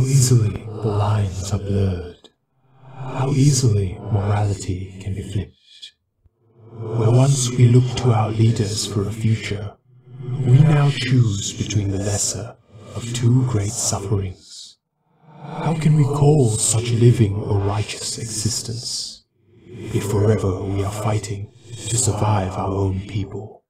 easily the lines are blurred. How easily morality can be flipped. Where once we looked to our leaders for a future, we now choose between the lesser of two great sufferings. How can we call such living a righteous existence, if forever we are fighting to survive our own people?